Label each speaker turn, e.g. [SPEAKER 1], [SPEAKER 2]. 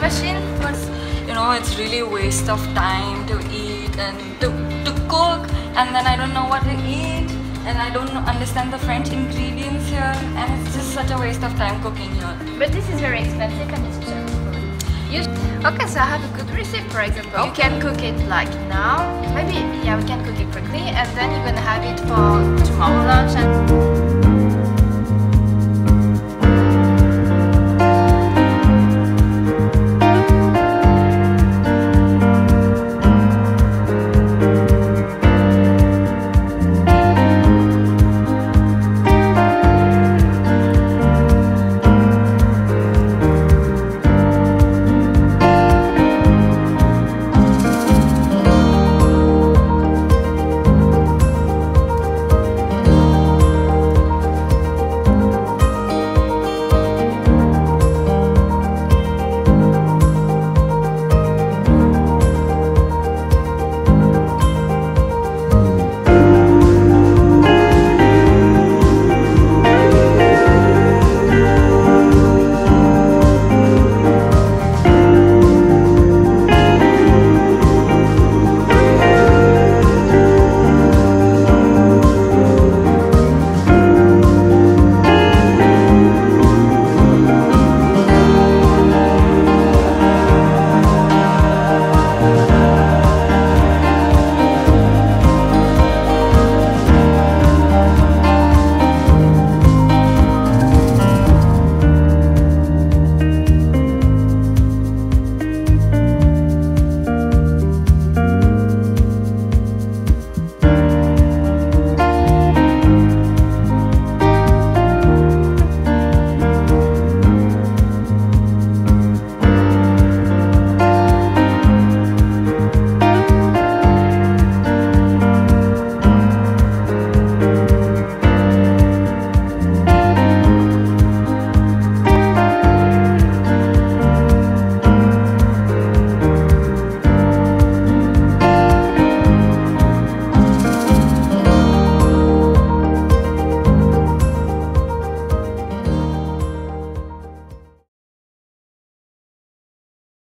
[SPEAKER 1] machine.
[SPEAKER 2] But you know, it's really a waste of time to eat and to cook, and then I don't know what to eat, and I don't understand the French ingredients here, and it's just such a waste of time cooking here.
[SPEAKER 1] But this is very expensive and it's junk food. Okay, so I have a good recipe. For example, you can cook it like now. Maybe, yeah, we can cook it quickly, and then you're gonna have it for tomorrow lunch. And